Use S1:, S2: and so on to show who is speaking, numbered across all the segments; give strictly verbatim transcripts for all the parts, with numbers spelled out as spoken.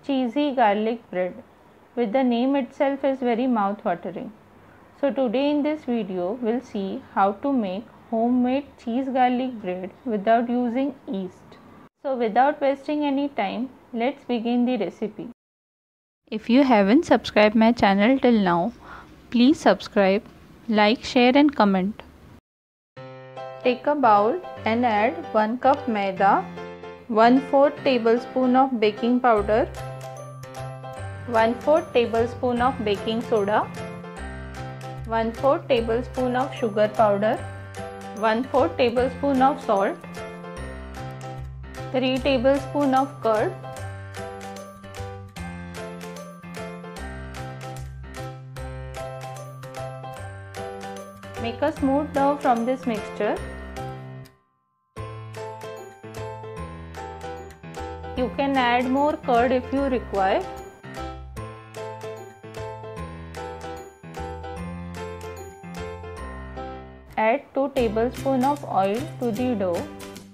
S1: cheesy garlic bread. With the name itself is very mouth-watering. So today in this video we'll see how to make homemade cheese garlic bread without using yeast. So without wasting any time, let's begin the recipe. If you haven't subscribed my channel till now, please subscribe, like, share and comment. Take a bowl and add one cup maida, one fourth tablespoon of baking powder, one fourth tablespoon of baking soda, one fourth tablespoon of sugar powder, one fourth tablespoon of salt, three tablespoons of curd, make a smooth dough from this mixture. You can add more curd if you require. Add two tablespoons of oil to the dough.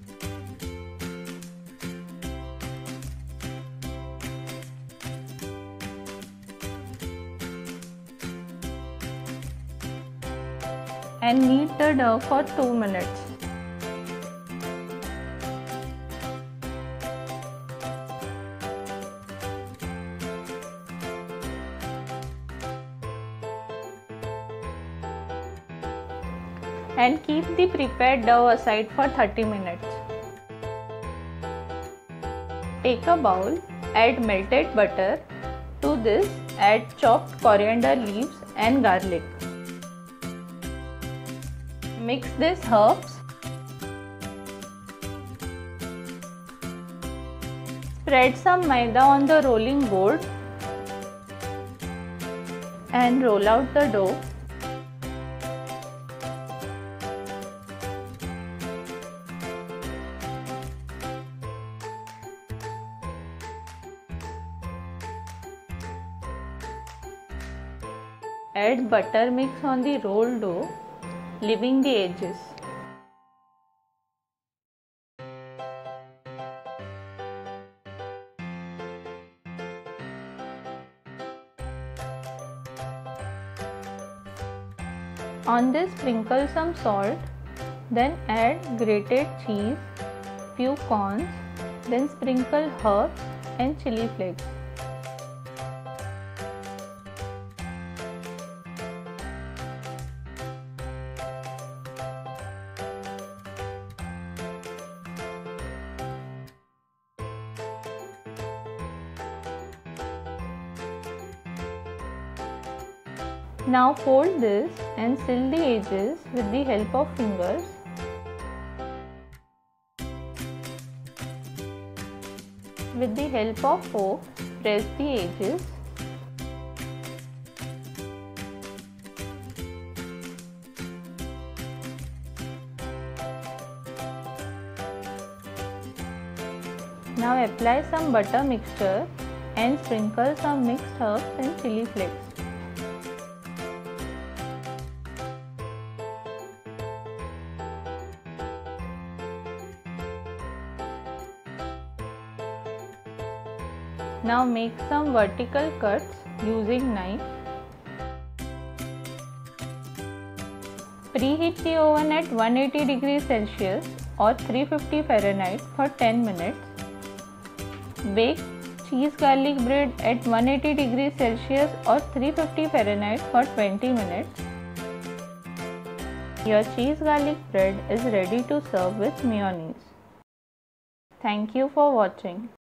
S1: And knead the dough for two minutes. And keep the prepared dough aside for thirty minutes. Take a bowl, add melted butter. To this, add chopped coriander leaves and garlic. Mix these herbs. Spread some maida on the rolling board and roll out the dough. Add butter mix on the rolled dough, leaving the edges. On this, sprinkle some salt, then add grated cheese, few corns, then sprinkle herbs and chili flakes. Now fold this and seal the edges with the help of fingers. With the help of fork, press the edges. Now apply some butter mixture and sprinkle some mixed herbs and chili flakes. Now make some vertical cuts using knife. Preheat the oven at one hundred eighty degrees Celsius or three hundred fifty Fahrenheit for ten minutes. Bake cheese garlic bread at one hundred eighty degrees Celsius or three hundred fifty Fahrenheit for twenty minutes. Your cheese garlic bread is ready to serve with mayonnaise. Thank you for watching.